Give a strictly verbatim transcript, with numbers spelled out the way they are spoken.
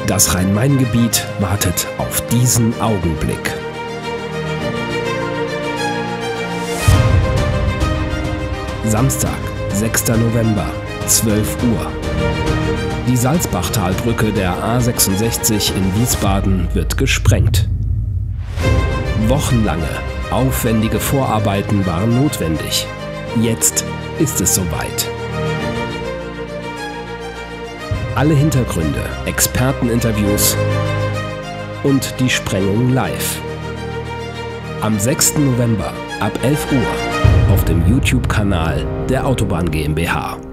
Das Rhein-Main-Gebiet wartet auf diesen Augenblick. Samstag, sechster November, zwölf Uhr. Die Salzbachtalbrücke der A sechsundsechzig in Wiesbaden wird gesprengt. Wochenlange, aufwendige Vorarbeiten waren notwendig. Jetzt ist es soweit. Alle Hintergründe, Experteninterviews und die Sprengung live. Am sechsten November ab elf Uhr auf dem YouTube-Kanal der Autobahn GmbH.